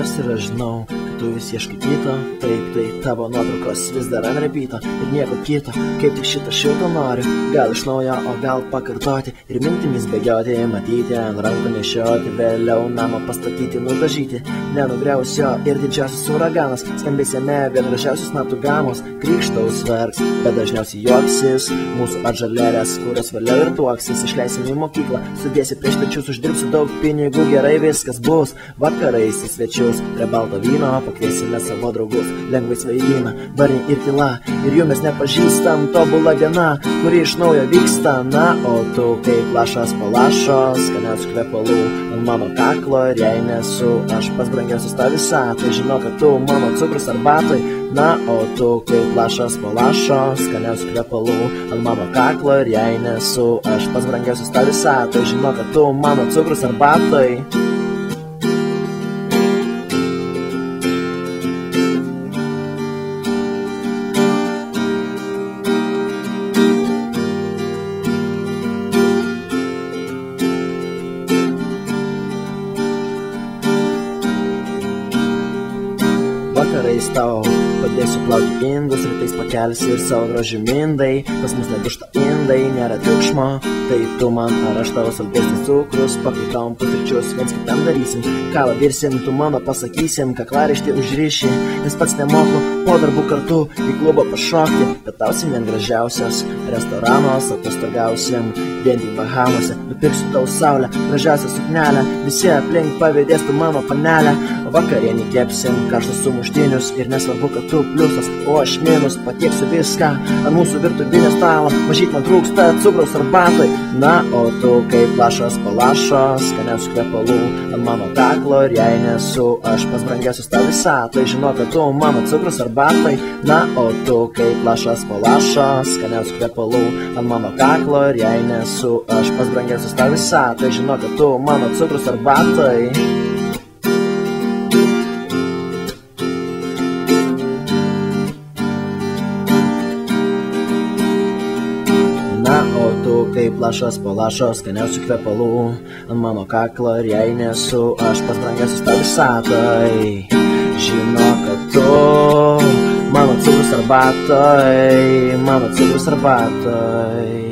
svarbiausia ir aš žinau, kad tu vis ieškai kito. Taip, tai tavo nuotraukos vis dar ant repeato ir nieko kito, kaip tik šitą šiltą noriu. Gal iš naujo, o gal pakartoti ir mintimis bėgioti, matyti, ant rankų nešioti, vėliau namą pastatyti, nudažyti, nenugriaus jo ir didžiausias uraganas, skambės jame vien gražiausios natų gamos, krikštaus verks, bet dažniausiai juoksis mūsų atžalėlės, kurios vėliau ir tuoksis. Išleisim į mokyklą, sudėsi prieš pečius, uždirbsi daug pinigų, gerai viskas bus. Vakarais į svečius, prie balto vyno pakviesime savo draugus, lengvai svaigina, barniai ir tyla, ir jų mes nepažįstam, tobula diena, kuri iš naujo vyksta. Na, o tu kaip lašas po lašos, skaniausių kvepalų ant mano kaklo, ir jei nesu aš pats brangiausias tą visą, tai žinau, kad tu mano cukrus arbatoj. Na, o tu kaip lašas po lašos, skaniausių kvepalų ant mano kaklo, ir jei nesu aš pats brangiausias tą visą, tai žinau, kad tu mano cukrus arbatoj. Vakarais tau padėsiu plauti indus, rytais pakelsi ir savo grožių mindai, pas mus nedušta indai, nėra triukšmo, tai tu man ar aš tavo saldesnis cukrus, pakaitom pusryčius, viens kitam darysim, kavą virsim, tu mano pasakysim, kaklaraištį užriši, nes pats nemoku po darbų kartu į klubą pašokti, pietausim vien gražiausias restoranos, atostogausim vien tik Bahamose, nupirksiu tau saulę, gražiausią suknelę, visi aplink pavėdės tu mano panelę, vakarienį kepsim karštus sumuštinius ir nesvarbu, kad tu pliusas, o aš minus, patieksiu viską ant mūsų virtuvinio stalo, mažyt man trūksta cukraus arbatoj. Na, o tu kaip lašas po lašos, skaniausių kvepalų ant mano kaklo, ir jei nesu aš pats brangiausias tą visą, tai žinau, kad tu mano cukrus arbatoj. Na, o tu kaip lašas po lašos, skaniausių kvepalų ant mano kaklo, ir jei nesu aš pats brangiausias tą visą, tai žinau, kad tu mano cukrus arbatoj. Na, o tu kaip lašas po lašos, skaniausių kvepalų ant mano kaklo, ir jei nesu aš pats brangiausias tą visą, tai žinok, kad tu mano cukrus arbatoj, mano cukrus arbatoj.